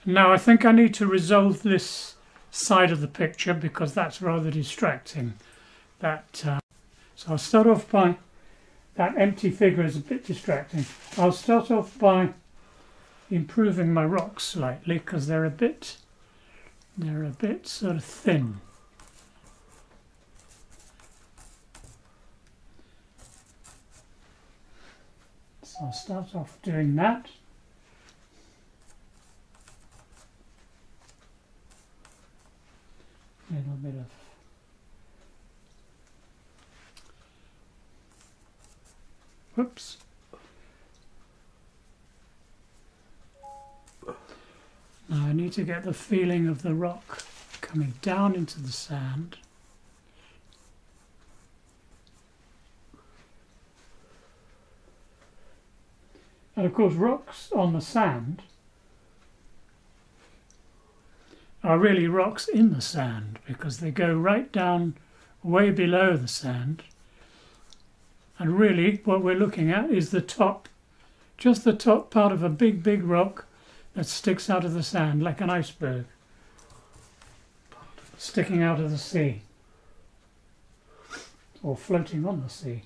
Now I think I need to resolve this side of the picture because that's rather distracting. So I'll start off by, that empty figure is a bit distracting. I'll start off by improving my rocks slightly because they're a bit sort of thin. So I'll start off doing that. A little bit of whoops. Now I need to get the feeling of the rock coming down into the sand. And of course rocks on the sand are really rocks in the sand because they go right down way below the sand, and really what we're looking at is the top, just the top part of a big rock that sticks out of the sand like an iceberg sticking out of the sea or floating on the sea.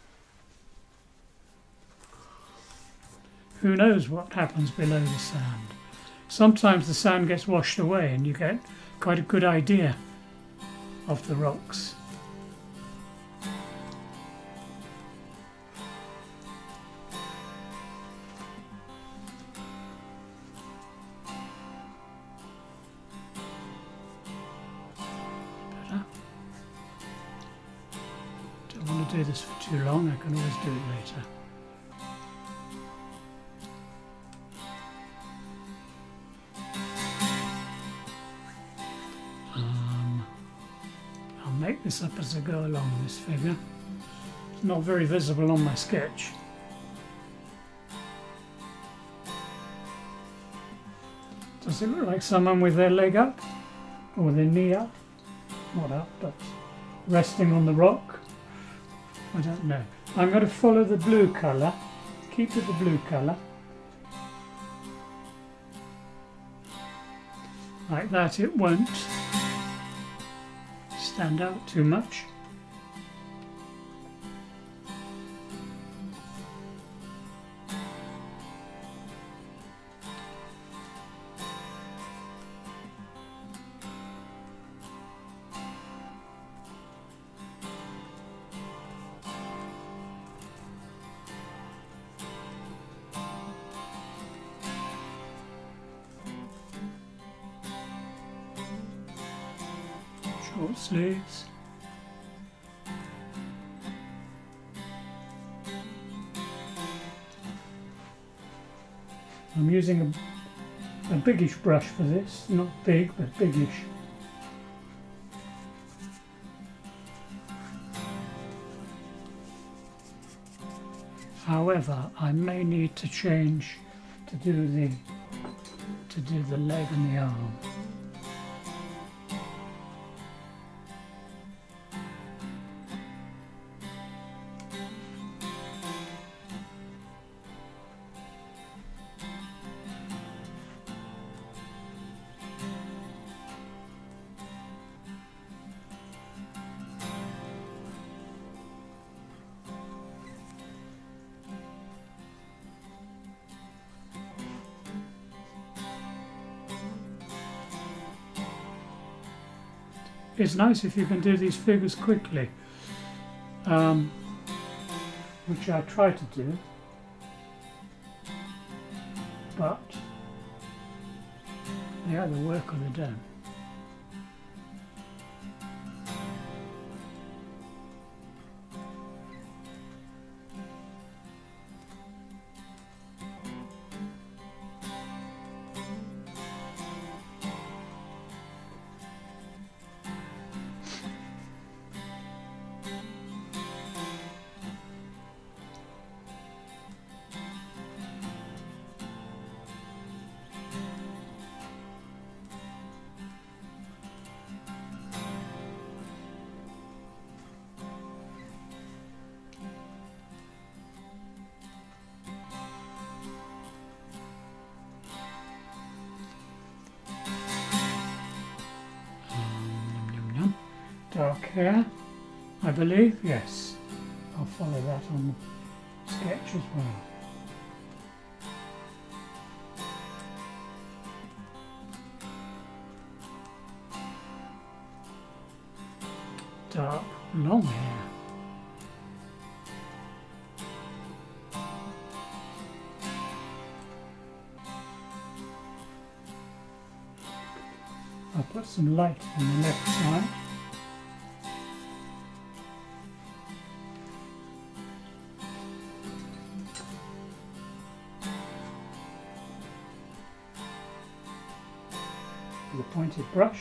Who knows what happens below the sand? Sometimes the sand gets washed away and you get quite a good idea of the rocks. Better. Don't want to do this for too long, I can always do it later. Make this up as I go along, this figure. It's not very visible on my sketch. Does it look like someone with their leg up? Or their knee up? Not up, but resting on the rock? I don't know. I'm going to follow the blue colour. Keep with the blue colour. Like that, it won't stand out too much. Short sleeves. I'm using a biggish brush for this, not big but biggish. However, I may need to change to do the leg and the arm. It's nice if you can do these figures quickly, which I try to do, but they either work or they don't. dark hair, I believe, yes. I'll follow that on the sketch as well. Dark, long hair. I'll put some light on the left side. With a pointed brush.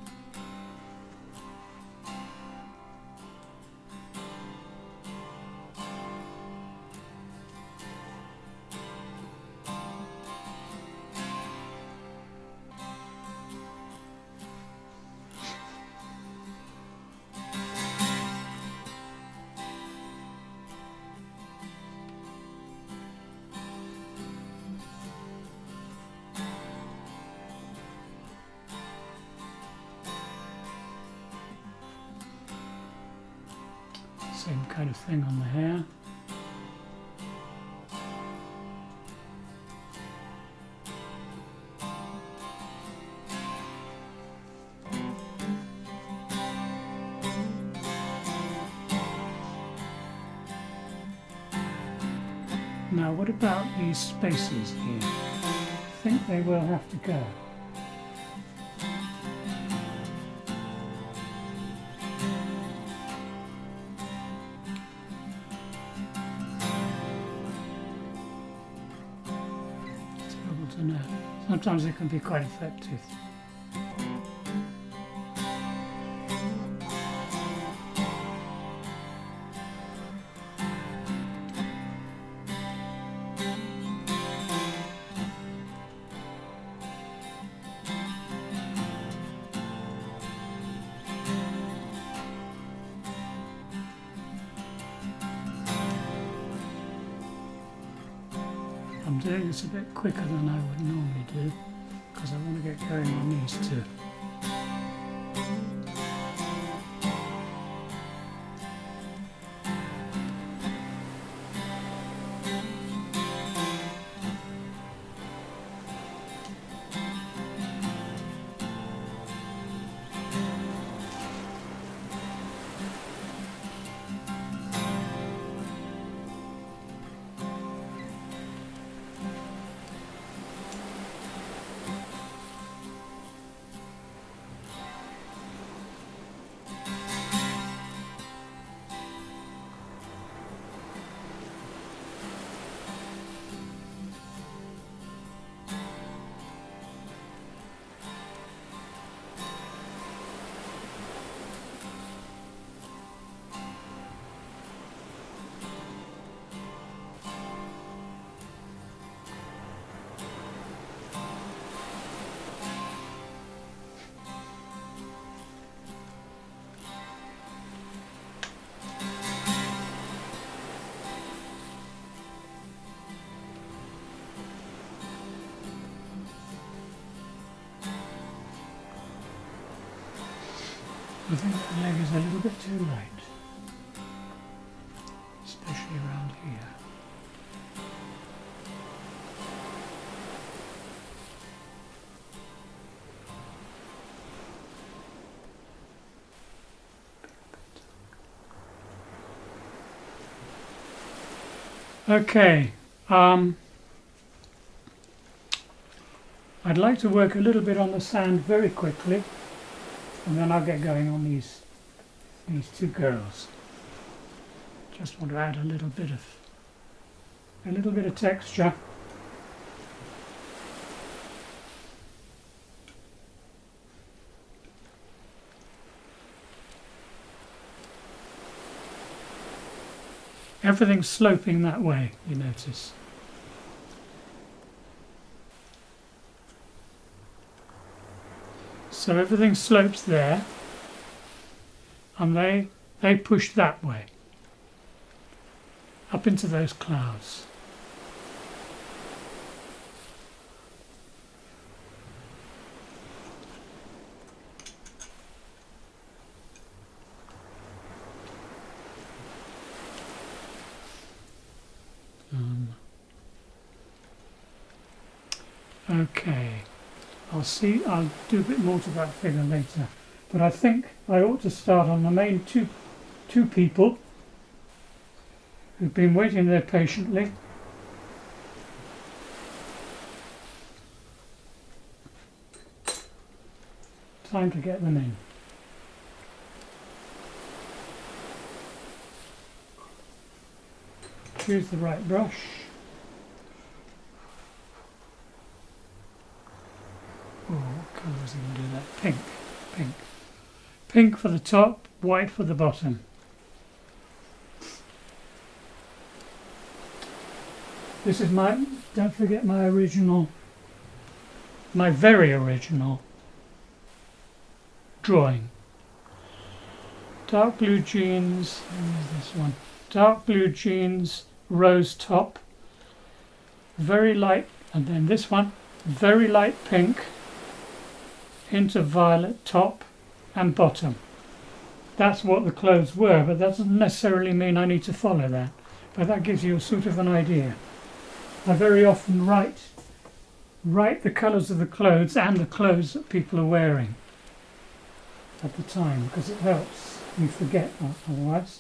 Same kind of thing on the hair. Now what about these spaces here? I think they will have to go. To know. Sometimes it can be quite effective. I'm doing this a bit quicker than I would normally do because I want to get going on these two. I think the leg is a little bit too light, especially around here. Okay, I'd like to work a little bit on the sand very quickly, and then I'll get going on these two girls. Just want to add a little bit of texture. Everything's sloping that way, you notice. So everything slopes there, and they push that way, up into those clouds. Okay, I'll do a bit more to that figure later, but I think I ought to start on the main two people who've been waiting there patiently. Time to get them in. Choose the right brush. Oh, what colour is he going to do that? Pink. Pink. Pink for the top, white for the bottom. This is don't forget my very original drawing. Dark blue jeans, where's this one? Dark blue jeans, rose top, very light, and then this one, very light pink, hint of violet top and bottom. That's what the clothes were, but that doesn't necessarily mean I need to follow that, but that gives you a sort of an idea. I very often write the colours of the clothes and the clothes that people are wearing at the time, because it helps you forget otherwise.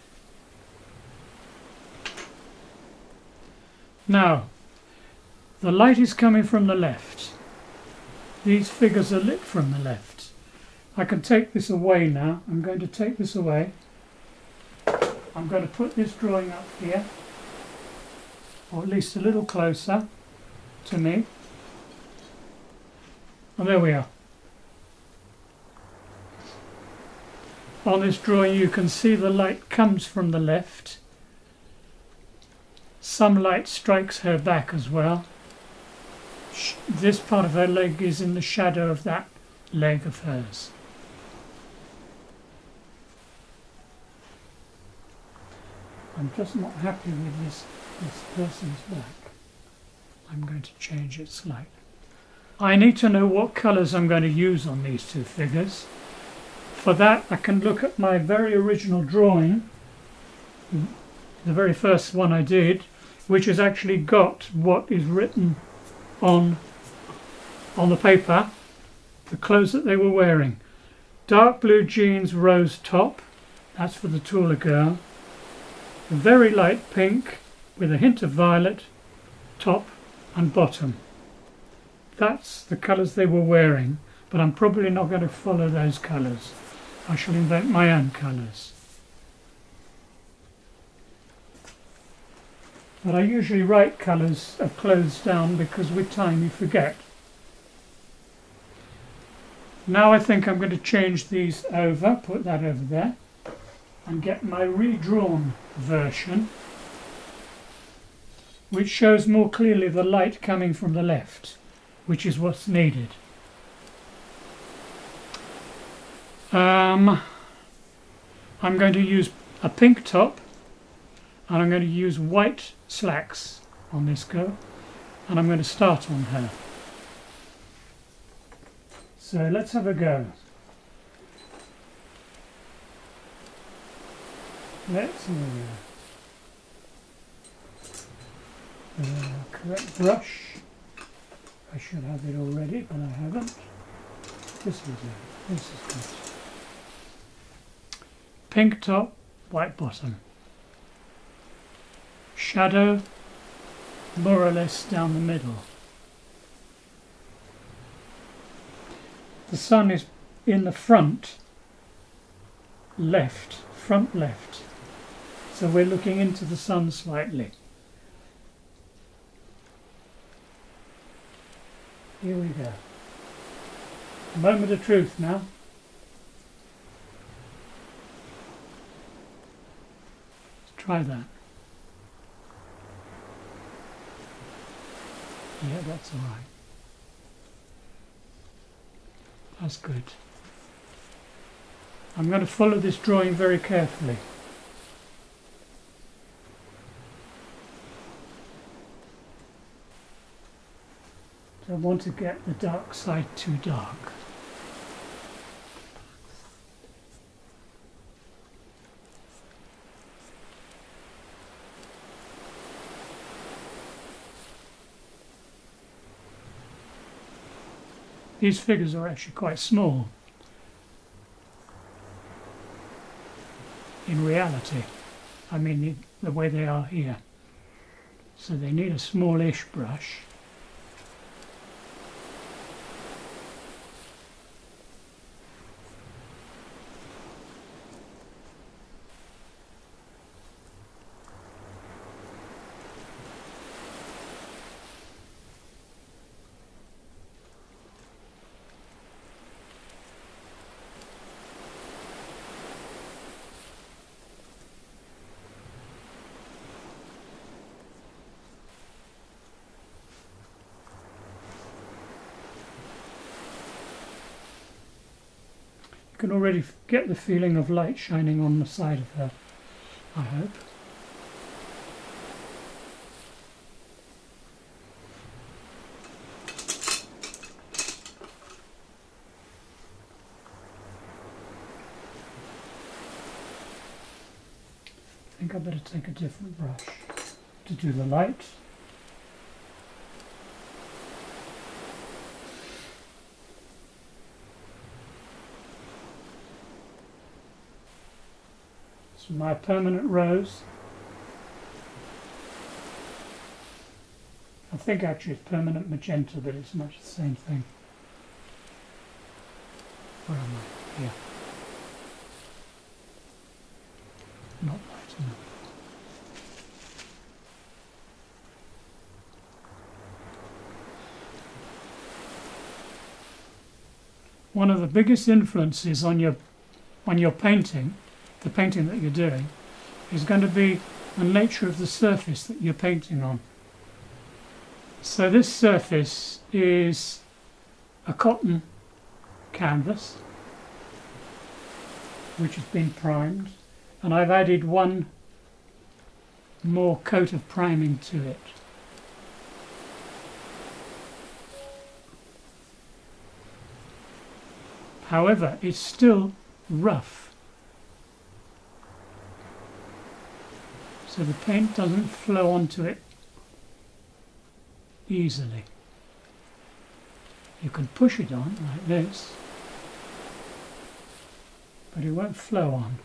Now, the light is coming from the left. These figures are lit from the left. I can take this away now. I'm going to take this away. I'm going to put this drawing up here, or at least a little closer to me. And there we are. On this drawing you can see the light comes from the left. Some light strikes her back as well. This part of her leg is in the shadow of that leg of hers. I'm just not happy with this person's back. I'm going to change it slightly. I need to know what colours I'm going to use on these two figures. For that I can look at my very original drawing, the very first one I did, which has actually got what is written on the paper, the clothes that they were wearing. Dark blue jeans, rose top, that's for the taller girl. A very light pink with a hint of violet, top and bottom. That's the colours they were wearing, but I'm probably not going to follow those colours. I shall invent my own colours. But I usually write colours of clothes down because with time you forget. Now I think I'm going to change these over, put that over there, and get my redrawn version, which shows more clearly the light coming from the left, which is what's needed. I'm going to use a pink top, and I'm going to use white slacks on this girl, and I'm going to start on her. So let's have a go. Let's correct brush. I should have it already, but I haven't. This will do. This is good. Pink top, white bottom. Shadow more or less down the middle. The sun is in the front left. So we're looking into the sun slightly. Here we go. A moment of truth now. Let's try that. Yeah, that's all right. That's good. I'm going to follow this drawing very carefully. Don't want to get the dark side too dark. these figures are actually quite small in reality. I mean the way they are here. So they need a smallish brush. You can already get the feeling of light shining on the side of her, I hope. I think I better take a different brush to do the light. My permanent rose. I think actually it's permanent magenta, but it's much the same thing. Where am I? Here. Not light enough. One of the biggest influences on your painting, the painting that you're doing, is going to be the nature of the surface that you're painting on. So this surface is a cotton canvas which has been primed, and I've added one more coat of priming to it. However, it's still rough. So the paint doesn't flow onto it easily. You can push it on like this, but it won't flow on.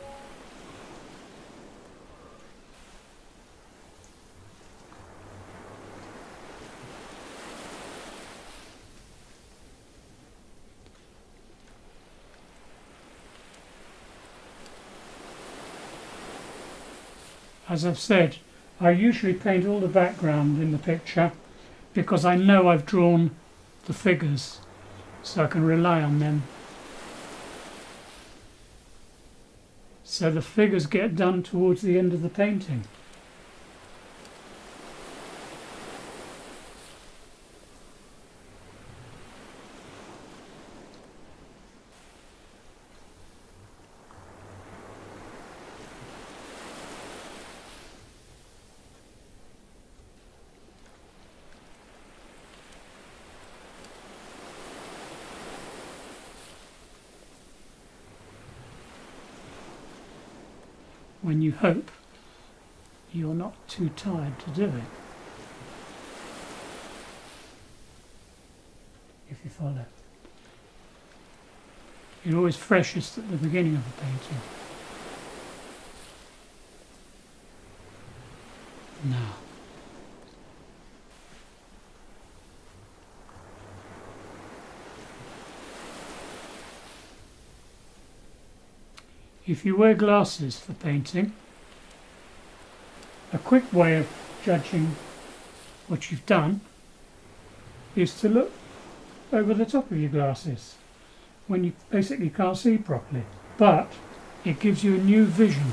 As I've said, I usually paint all the background in the picture because I know I've drawn the figures, so I can rely on them. So the figures get done towards the end of the painting. When you hope you're not too tired to do it, if you follow. You're always freshest at the beginning of the painting. Now, if you wear glasses for painting, a quick way of judging what you've done is to look over the top of your glasses when you basically can't see properly, but it gives you a new vision.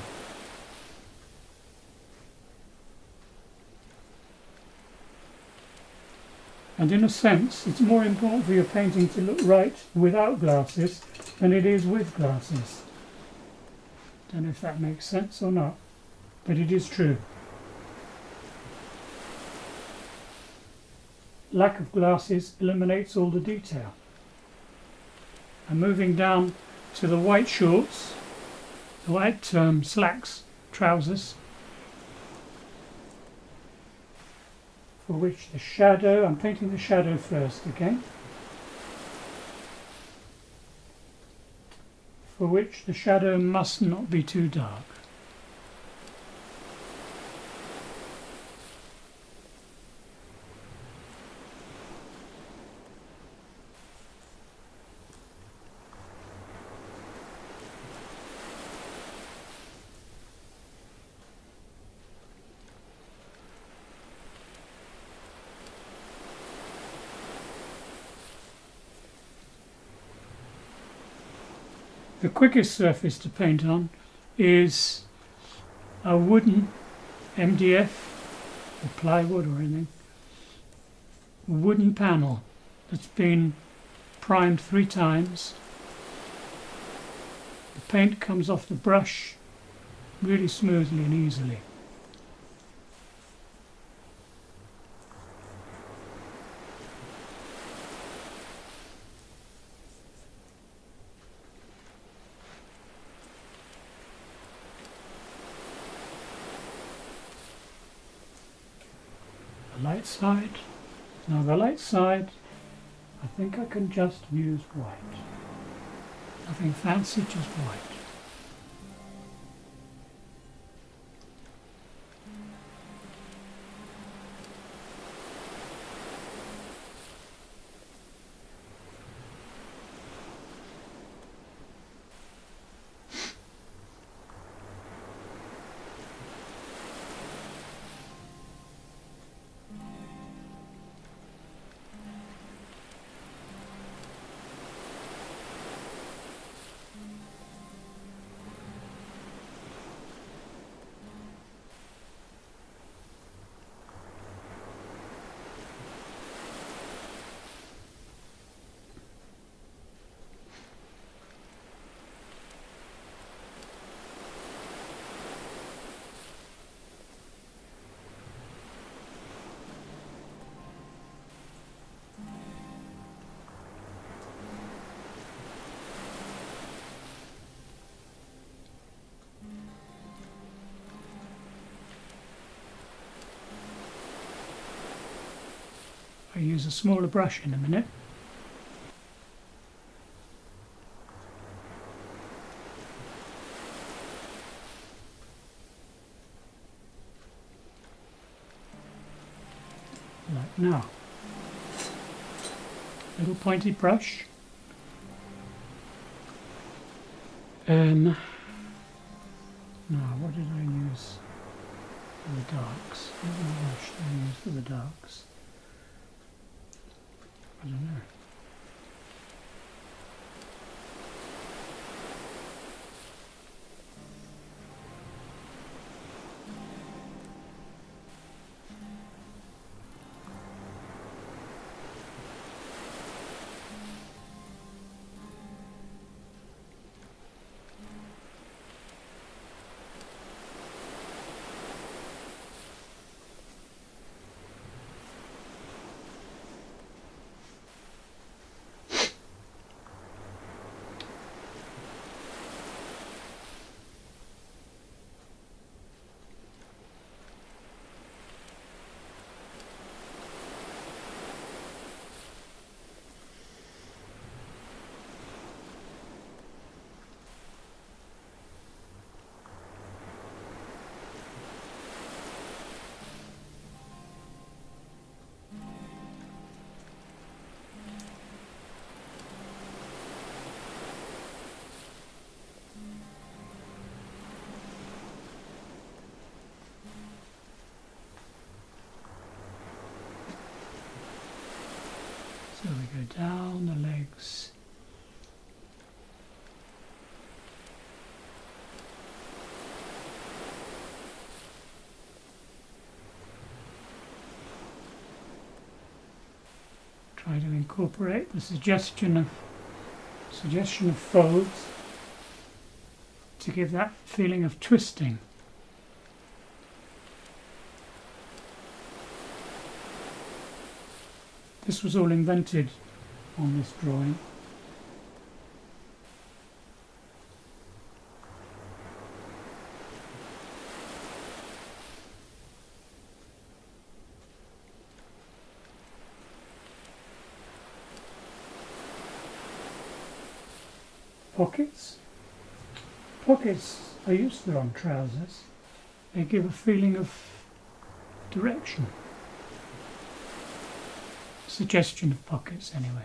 And in a sense, it's more important for your painting to look right without glasses than it is with glasses. Don't know if that makes sense or not, but it is true. Lack of glasses eliminates all the detail. And moving down to the white shorts, the white slacks, trousers, for which the shadow, I'm painting the shadow first again. for which the shadow must not be too dark. The quickest surface to paint on is a wooden MDF or plywood or anything, wooden panel that's been primed 3 times. The paint comes off the brush really smoothly and easily. Light side. Now the light side, I think I can just use white. Nothing fancy, just white. I'll use a smaller brush in a minute. Like now. Little pointy brush. Now, what did I use for the darks? What brush did I use for the darks? I don't know. So we go down the legs. Try to incorporate the suggestion of folds to give that feeling of twisting. This was all invented on this drawing. Pockets. pockets are useful on trousers. They give a feeling of direction. Suggestion of pockets, anyway.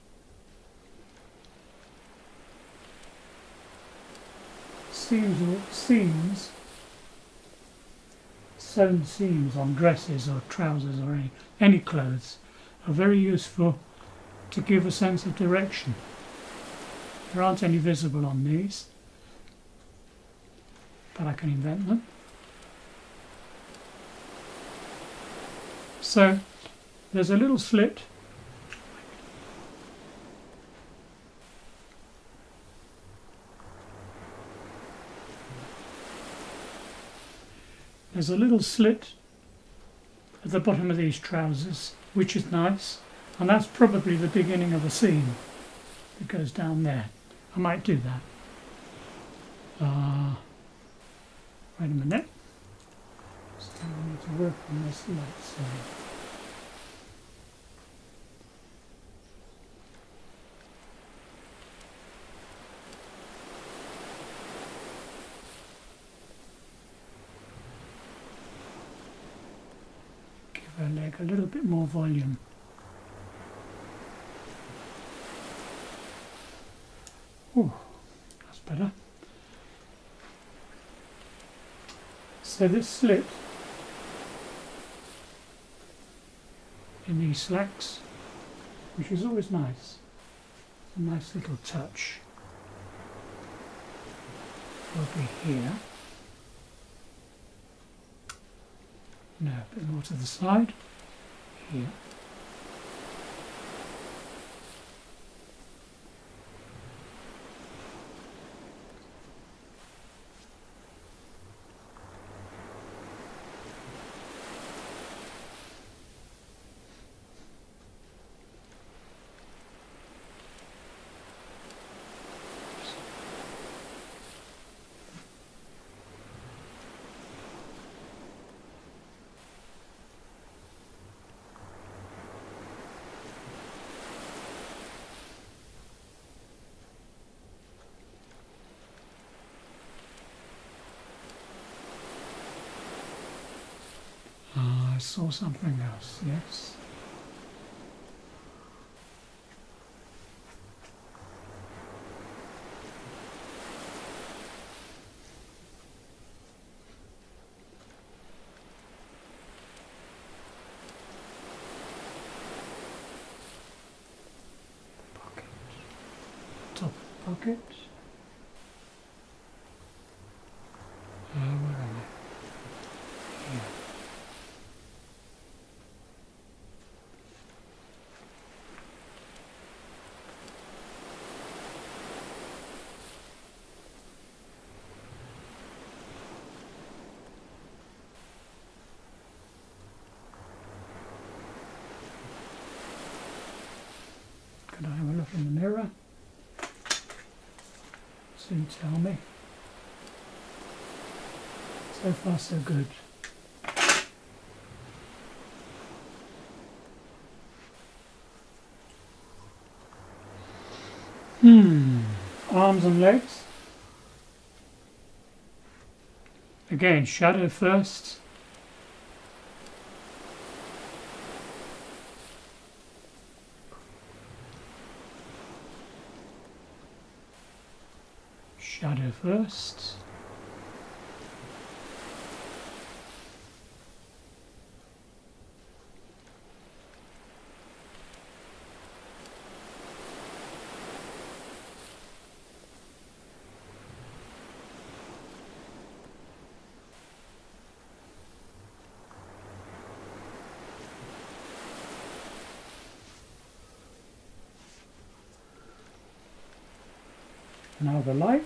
Seams, sewn seams on dresses or trousers or any clothes are very useful to give a sense of direction. There aren't any visible on these, but I can invent them. So there's a little slit at the bottom of these trousers, which is nice, and that's probably the beginning of a seam that goes down there. I might do that. Wait a minute. Still need to work on this light side. Give her leg a little bit more volume. Oh, that's better. So this slit in these slacks, which is always nice, a nice little touch, will be here. Now a bit more to the side, here. I saw something else, yes. Pocket. Top pocket. Where am I? Here. Could I have a look in the mirror? Soon tell me. So far so good. Arms and legs. Again, shadow first. Shadow first. Now the light.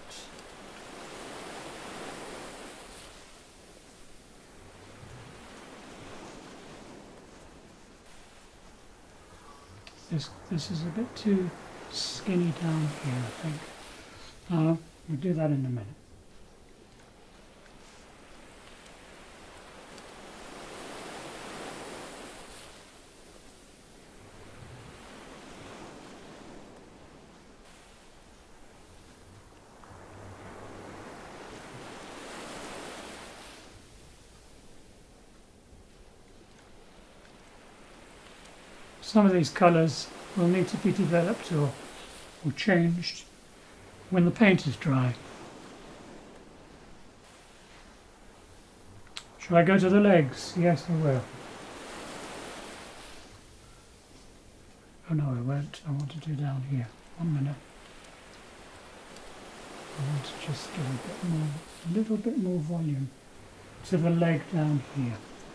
This is a bit too skinny down here, I think. We'll do that in a minute. Some of these colours will need to be developed or changed when the paint is dry. Shall I go to the legs? Yes, I will. Oh no, I won't. I want to do down here. 1 minute. I want to just give a little bit more volume to the leg down here.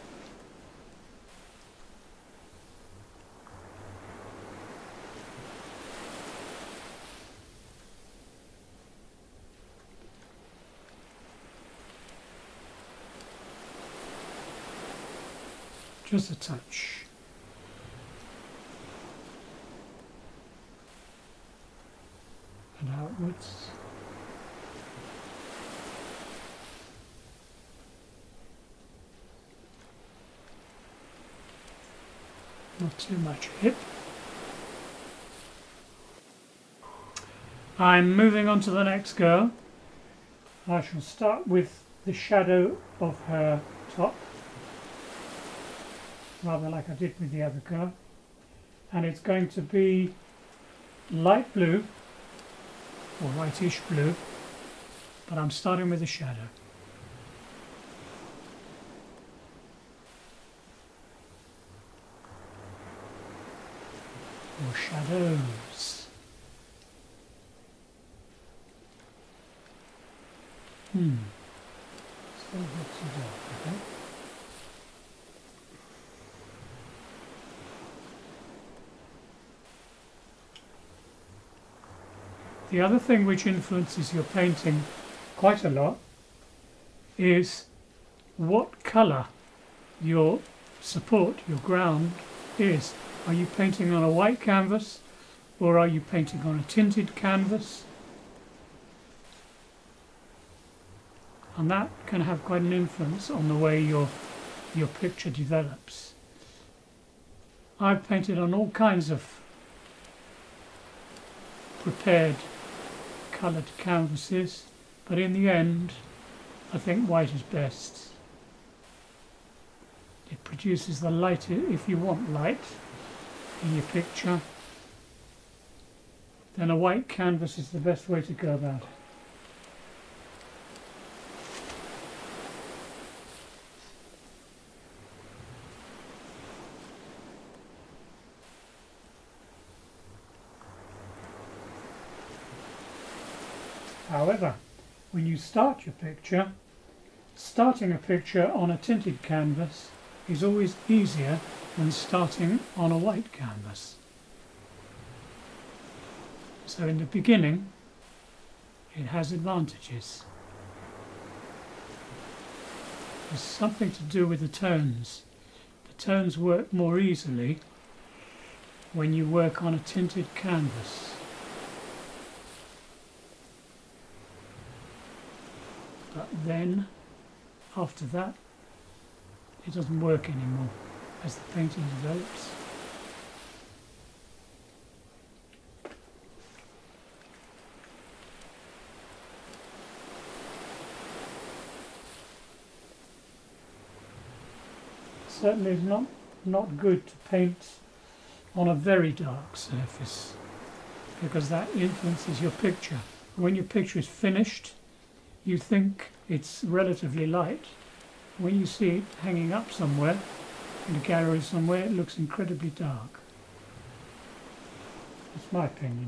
Just a touch. And outwards. Not too much hip. I'm moving on to the next girl. I shall start with the shadow of her top, rather like I did with the other girl, and it's going to be light blue or whitish blue, but I'm starting with the shadow. Or shadows. Still a bit too dark, I think. The other thing which influences your painting quite a lot is what colour your support, your ground, is. Are you painting on a white canvas or are you painting on a tinted canvas? And that can have quite an influence on the way your picture develops. I've painted on all kinds of prepared coloured canvases, but in the end I think white is best. It produces the light, if you want light in your picture, then a white canvas is the best way to go about it. However, when you start your picture, starting a picture on a tinted canvas is always easier than starting on a white canvas. So in the beginning, it has advantages. There's something to do with the tones. The tones work more easily when you work on a tinted canvas. But then, after that, it doesn't work anymore as the painting develops. Certainly it's not good to paint on a very dark surface, because that influences your picture. When your picture is finished, you think it's relatively light. When you see it hanging up somewhere, in a gallery somewhere, it looks incredibly dark. That's my opinion.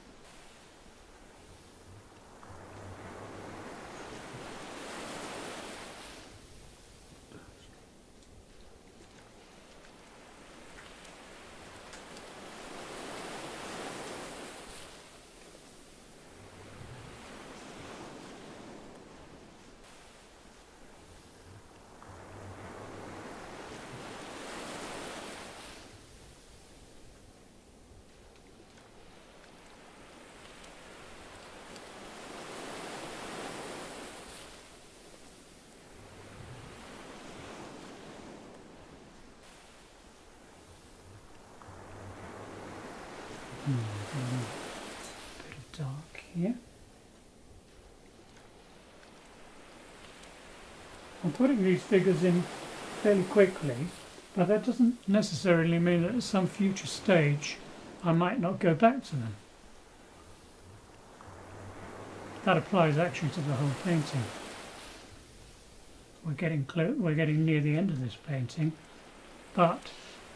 A bit of dark here. I'm putting these figures in fairly quickly But that doesn't necessarily mean that at some future stage I might not go back to them. That applies actually to the whole painting. We're getting near the end of this painting, but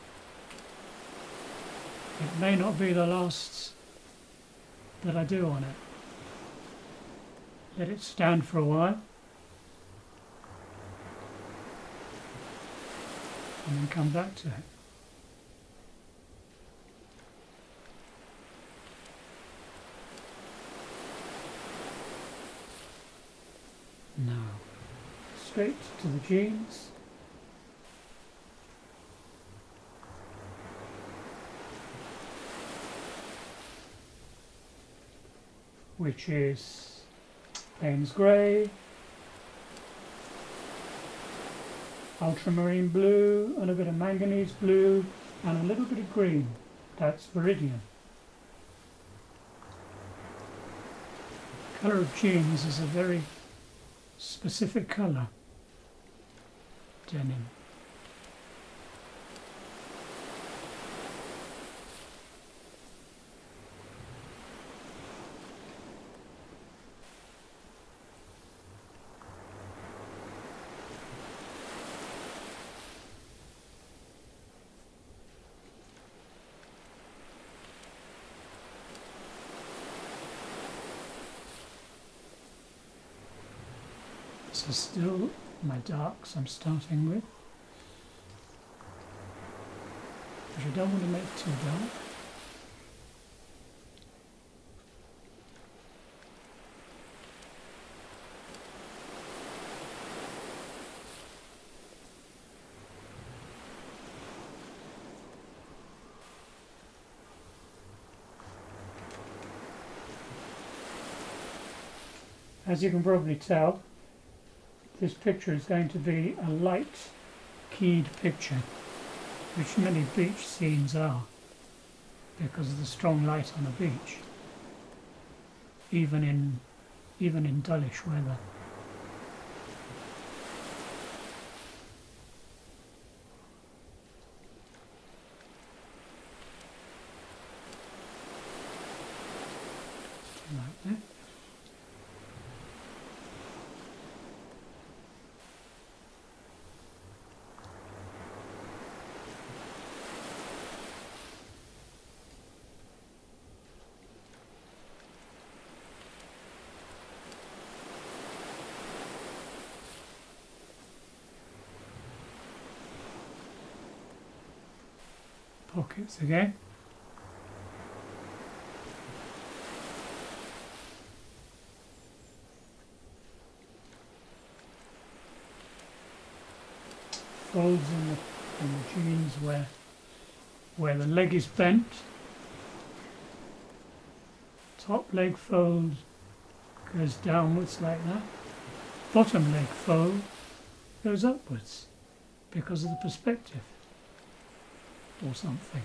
it may not be the last that I do on it. Let it stand for a while, and then come back to it. Now, straight to the jeans. Which is Payne's Grey, ultramarine blue, and a bit of manganese blue, and a little bit of green. That's Viridian. Colour of jeans is a very specific colour. Denim. This is still my darks I'm starting with, which I don't want to make too dark. As you can probably tell, this picture is going to be a light keyed picture, which many beach scenes are, because of the strong light on the beach, even in dullish weather. Like that. Pockets again. Folds in the jeans where the leg is bent. Top leg fold goes downwards like that. Bottom leg fold goes upwards because of the perspective. Or something.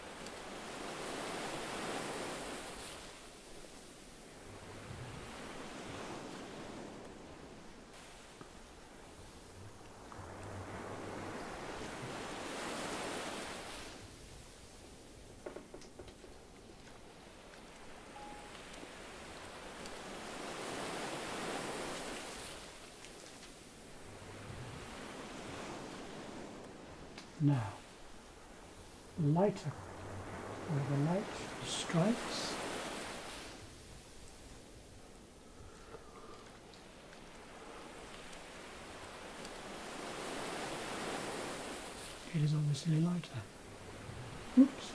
Now, lighter, where the light strikes. It is obviously lighter. Oops.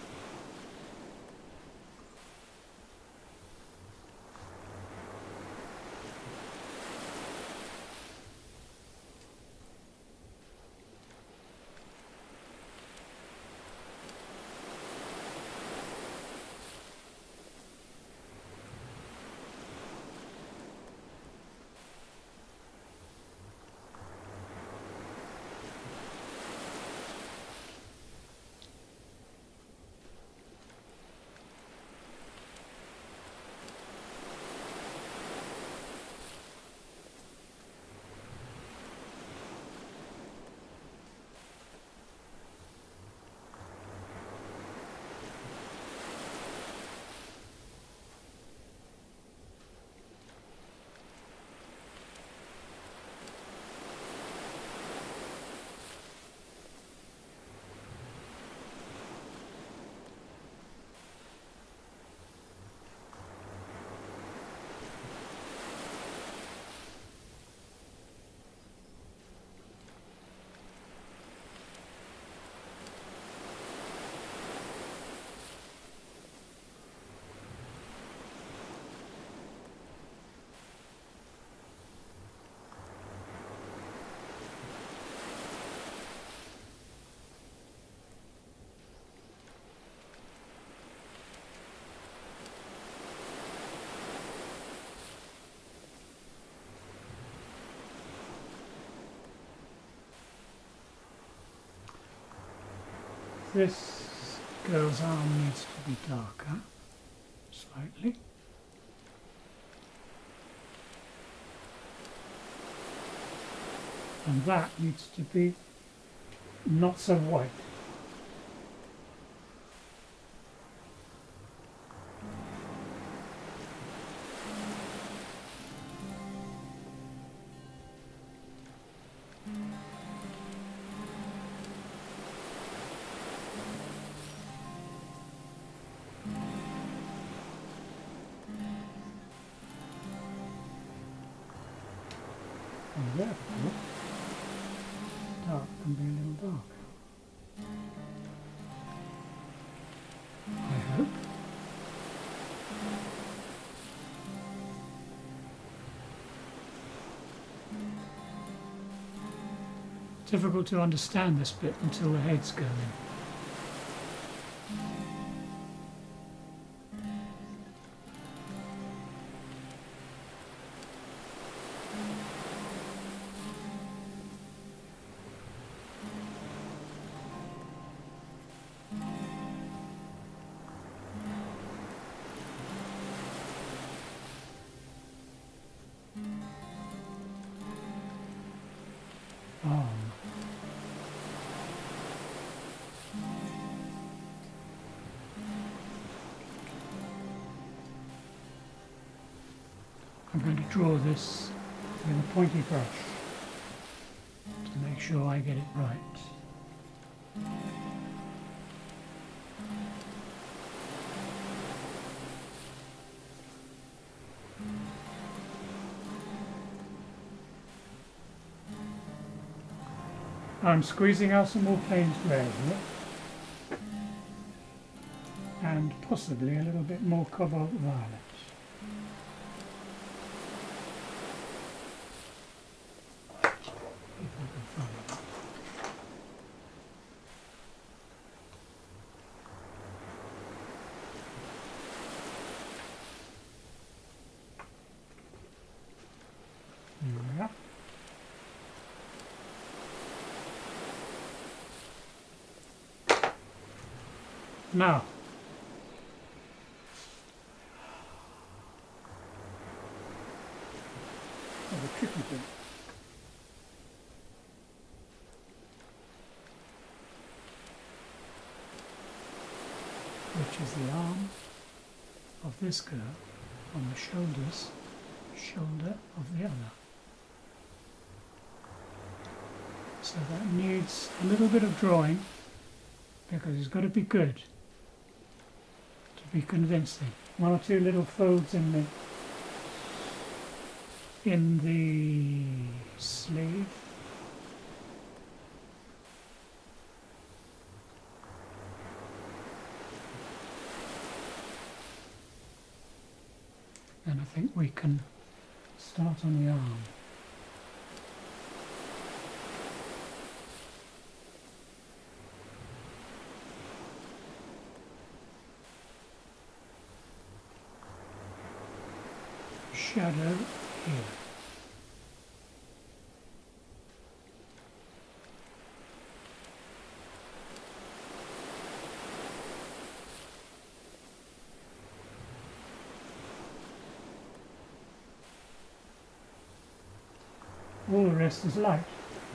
this girl's arm needs to be darker, slightly. And that needs to be not so white. And therefore, dark can be a little darker. I hope. Difficult to understand this bit until the head's going. I'm going to draw this with a pointy brush to make sure I get it right. I'm squeezing out some more Payne's grey here, and possibly a little bit more cobalt violet. Yeah. Now, the tricky bit. Which is the arm of this girl on the shoulder of the other. So that needs a little bit of drawing because it's got to be good to be convincing. One or two little folds in the sleeve. And I think we can start on the arm. Shadow here. All the rest is light.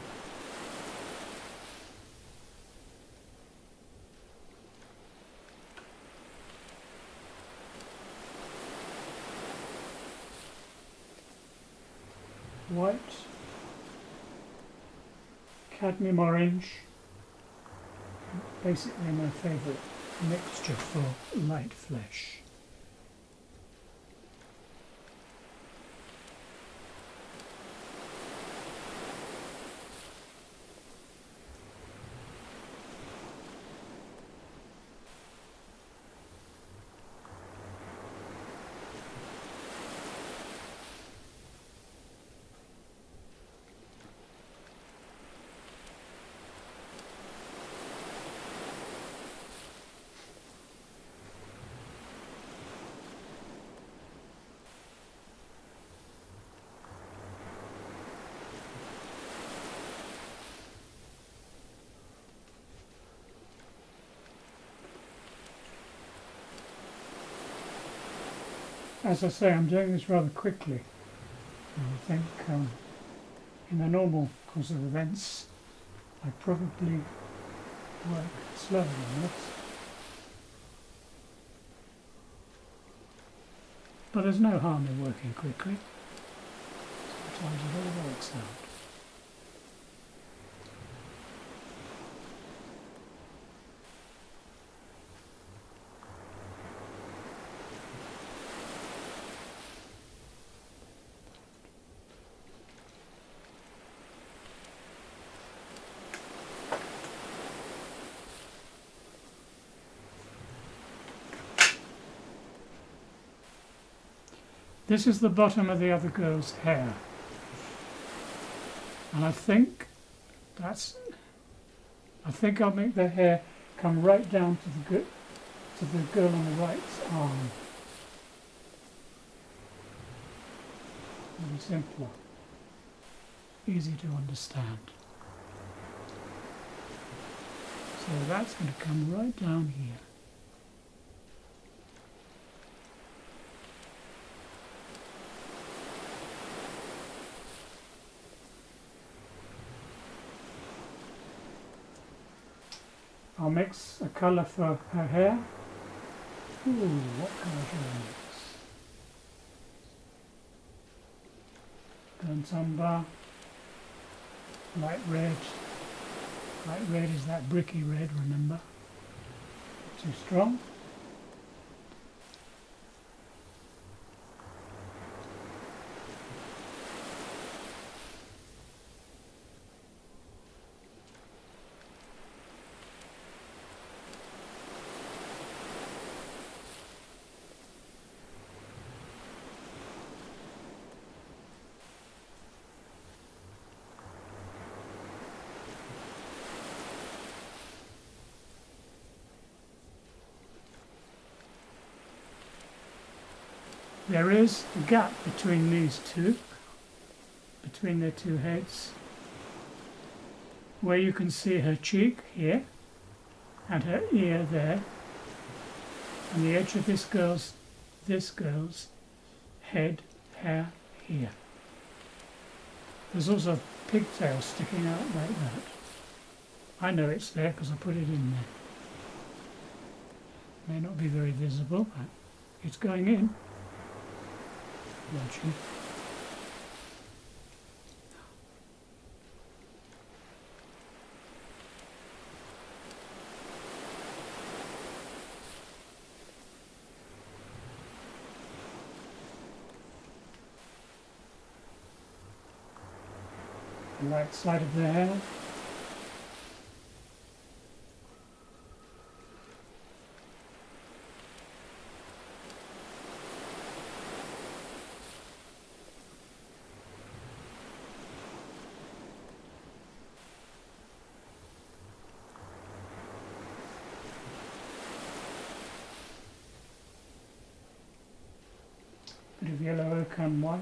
White, cadmium orange, basically my favourite mixture for light flesh. as I say, I'm doing this rather quickly. And I think in the normal course of events I probably work slower than this. But there's no harm in working quickly. Sometimes it all works out. This is the bottom of the other girl's hair, and I think I'll make the hair come right down to the girl on the right's arm. Very simpler, easy to understand. So that's going to come right down here. I'll mix a colour for her hair. Ooh, what colour shall I mix? Burnt umber, light red. Light red is that bricky red, remember? Not too strong. There is a gap between these two, between their two heads, where you can see her cheek here and her ear there, and the edge of this girl's head hair here. There's also a pigtail sticking out like that. I know it's there because I put it in there. May not be very visible, but it's going in. Won't you? The right side of the hair. Bit of yellow ochre and white.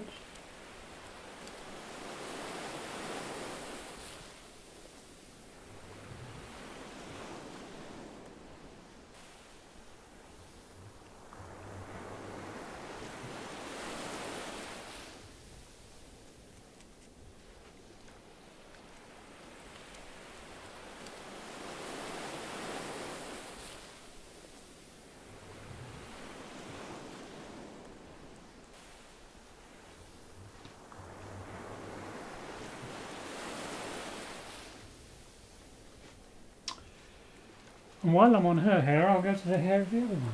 And while I'm on her hair, I'll go to the hair of the other one.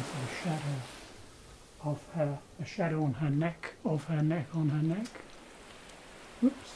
a shadow of her, a shadow on her neck, of her neck on her neck. Whoops.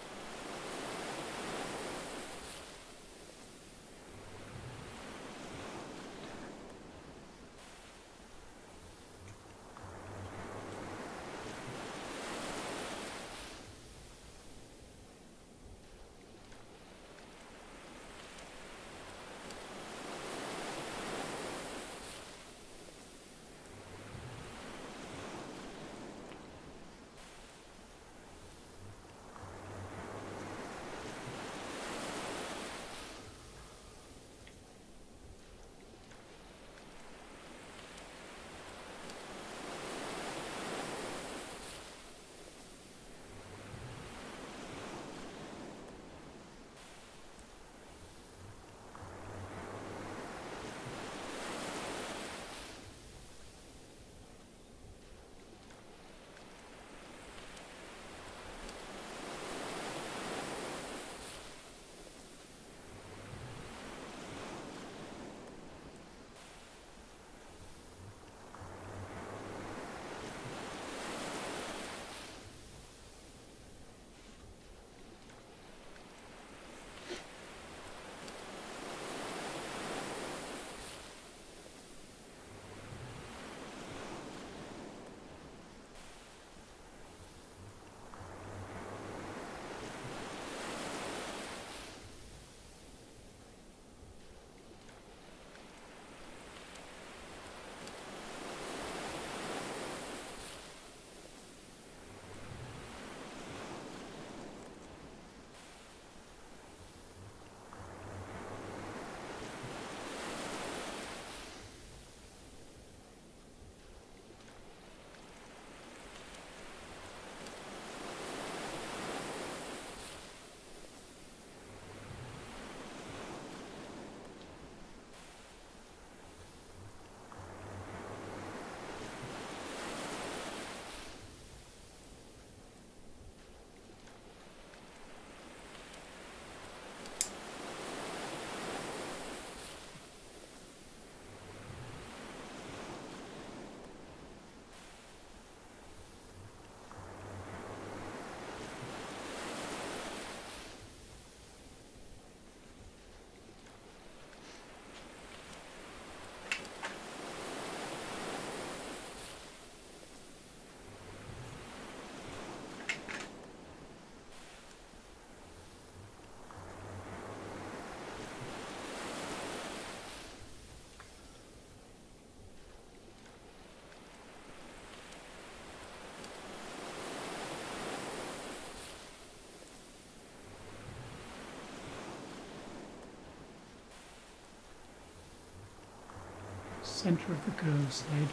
Centre of the girl's head.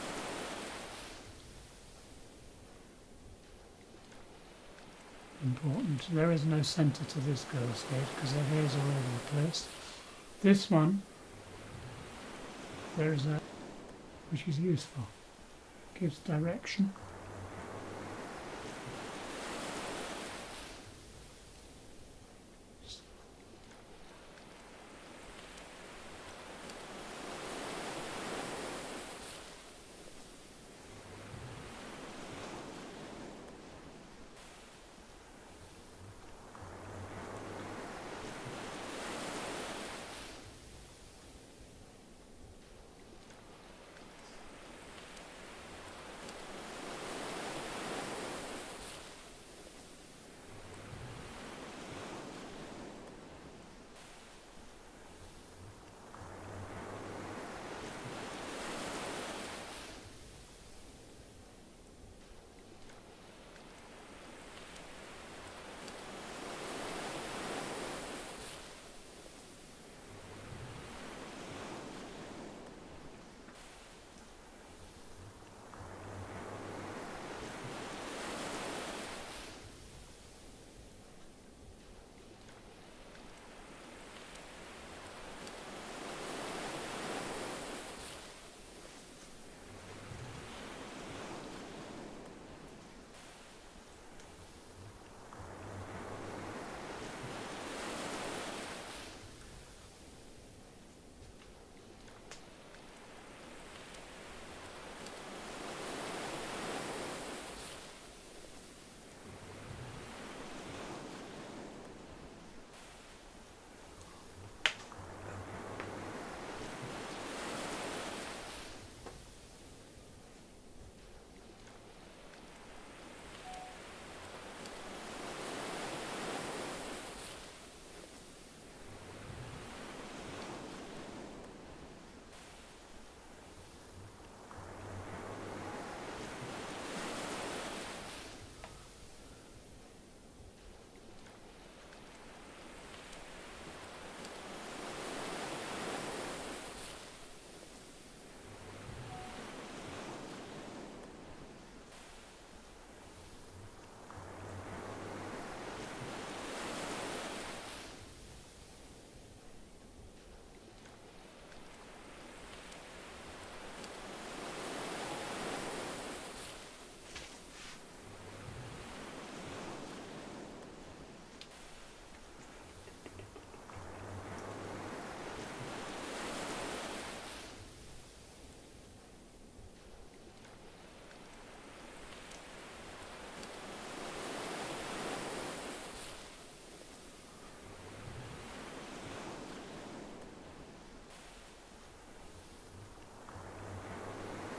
Important. There is no centre to this girl's head because her hair's all over the place. This one, there is a, which is useful. Gives direction.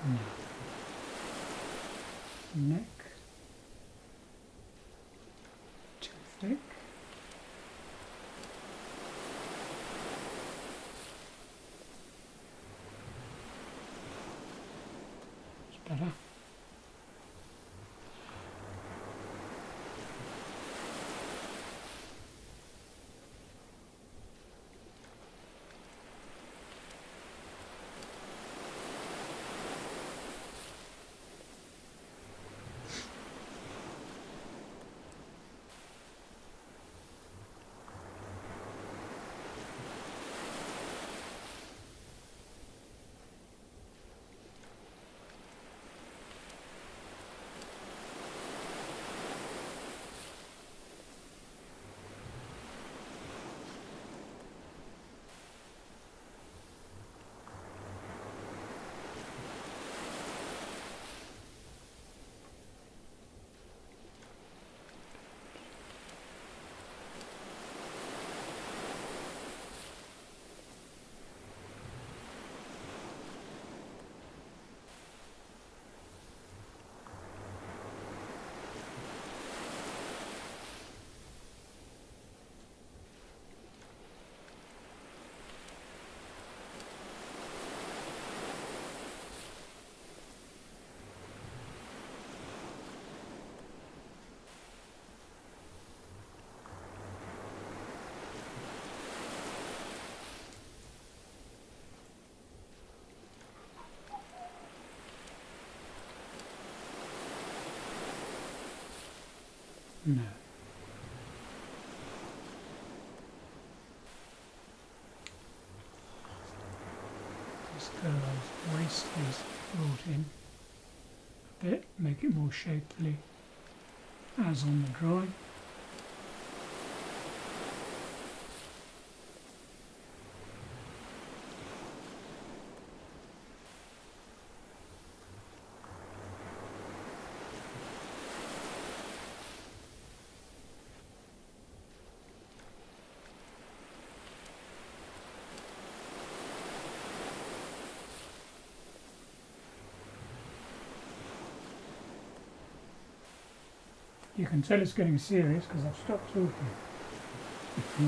No. Neck. Too thick. It's better. No. This girl's waist is brought in a bit, make it more shapely as on the drawing. You can tell it's getting serious because I've stopped talking.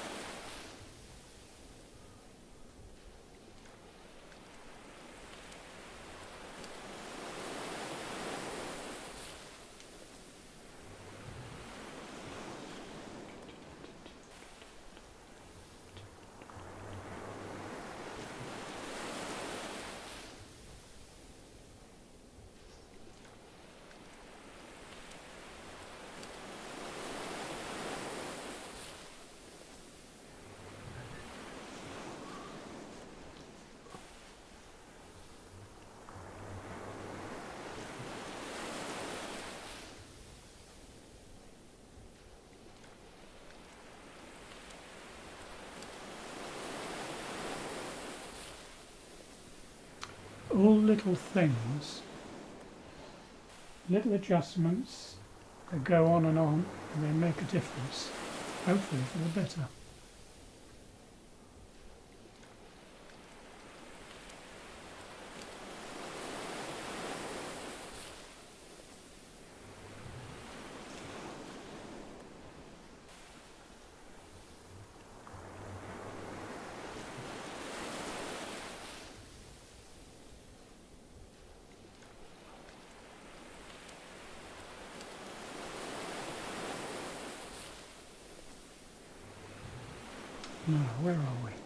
All little things, little adjustments that go on and they make a difference, hopefully for the better. Now, where are we?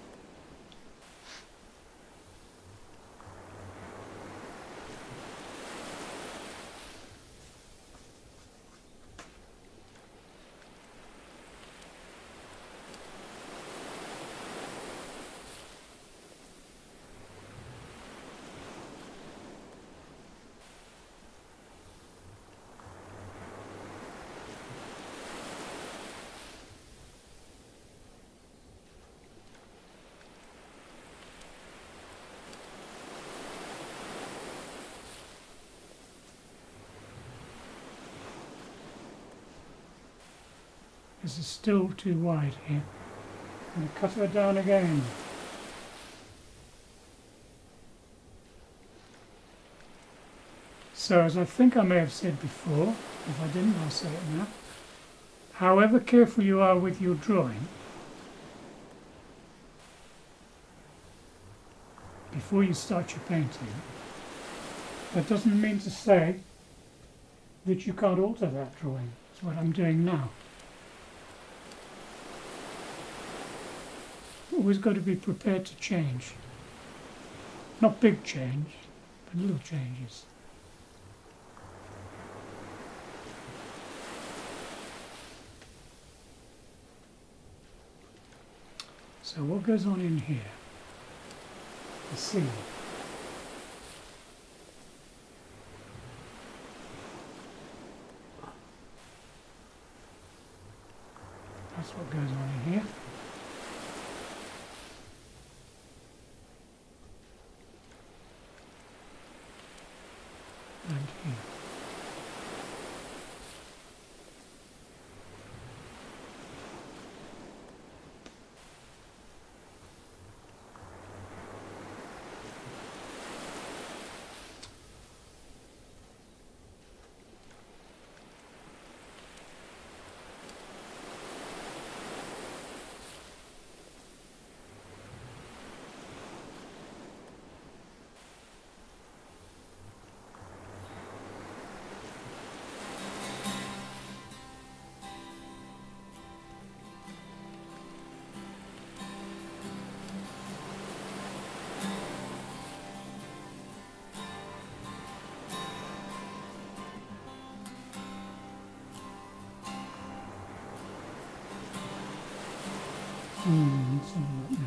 This is still too wide here. I'm going to cut her down again. So, as I think I may have said before, if I didn't, I'll say it now. However careful you are with your drawing, before you start your painting, that doesn't mean to say that you can't alter that drawing. That's what I'm doing now. Always got to be prepared to change. Not big change, but little changes. So what goes on in here? The sea. That's what goes on in here. And here. Let's have a look now.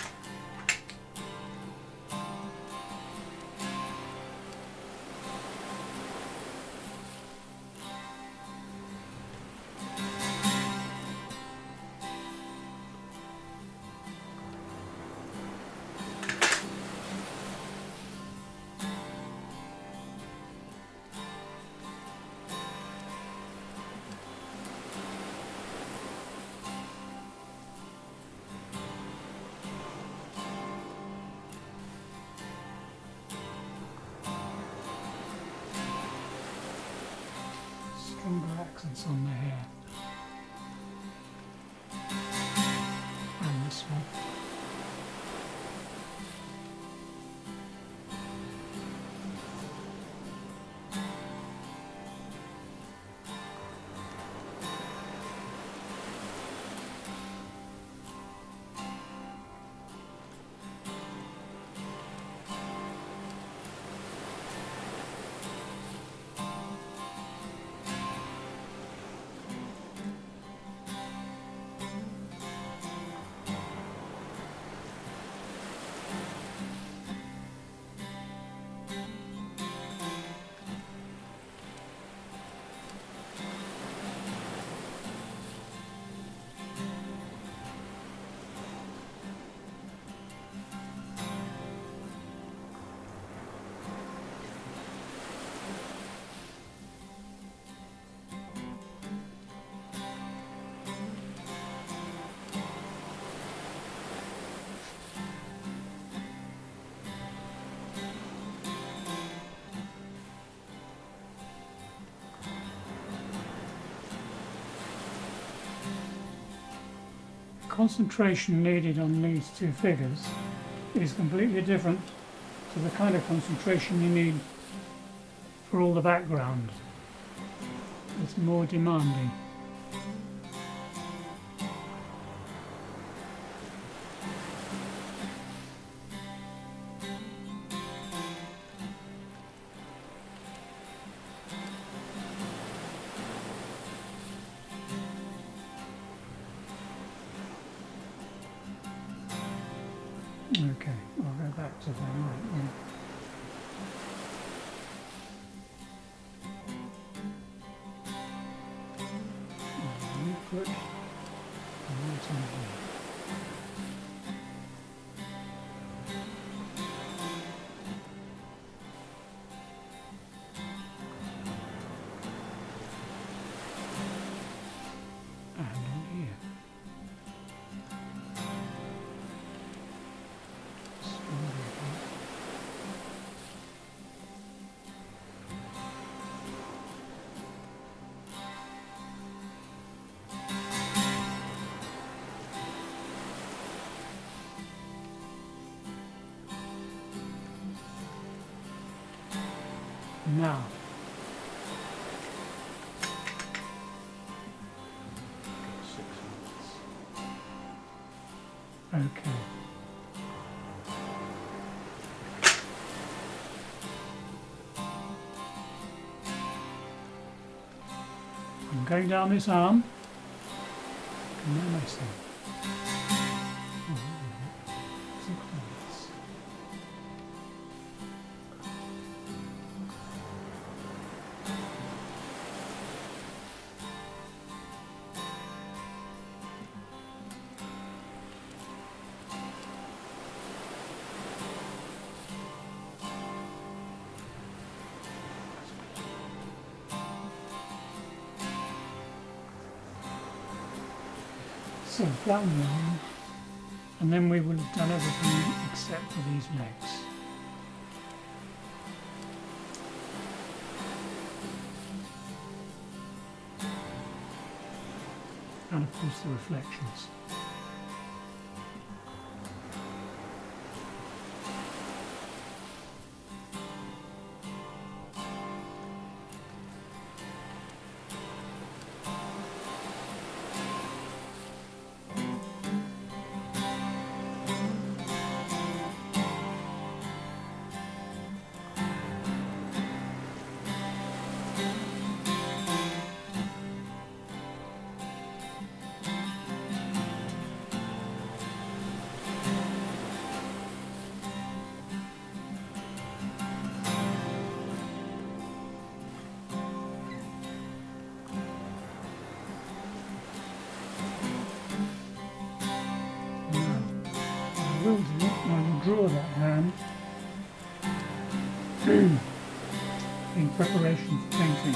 Stronger accents on the hair. And this one. Concentration needed on these two figures is completely different to the kind of concentration you need for all the background. It's more demanding. Okay, I'll go back to the right one. Put right on here. And on here. Now, okay. I'm going down this arm. And then I see. So down the arm, and then we will have done everything except for these legs. And of course the reflections. I will draw that hand in preparation for painting.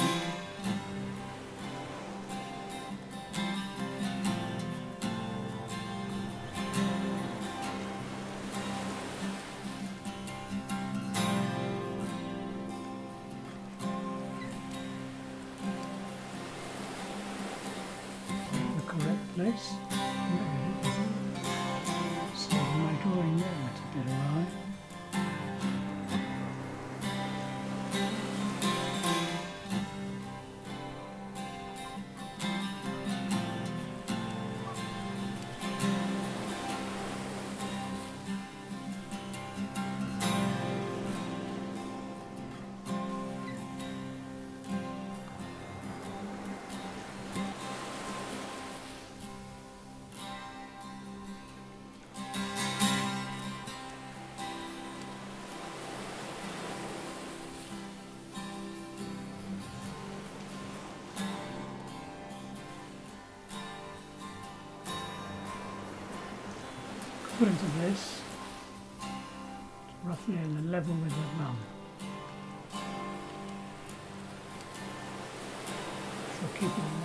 The correct place. Drawing there went a bit awry. Put into this, roughly in the level with the bum. So keep it